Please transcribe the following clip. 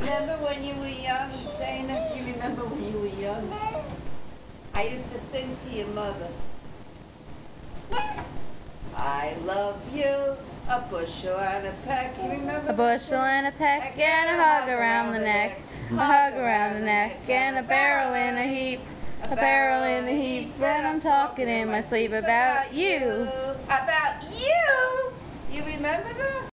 Remember when you were young, Dana? Do you remember when you were young? I used to sing to your mother. I love you, a bushel and a peck. You remember? A bushel and a peck and a hug around the neck. A hug around the neck and a barrel in a heap. A barrel in a heap, and I'm talking in my sleep about you. About you? You remember that?